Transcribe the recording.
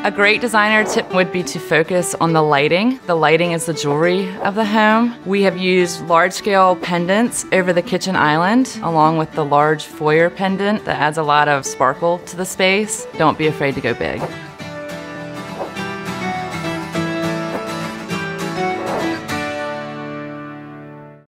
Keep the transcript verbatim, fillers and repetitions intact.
A great designer tip would be to focus on the lighting. The lighting is the jewelry of the home. We have used large-scale pendants over the kitchen island, along with the large foyer pendant that adds a lot of sparkle to the space. Don't be afraid to go big.